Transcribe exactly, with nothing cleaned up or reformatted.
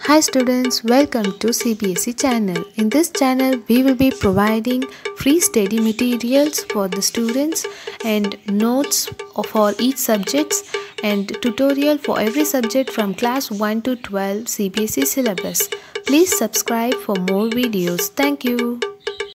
Hi students, welcome to C B S E channel. In this channel, we will be providing free study materials for the students and notes for each subjects and tutorial for every subject from class one to twelve C B S E syllabus. Please subscribe for more videos. Thank you.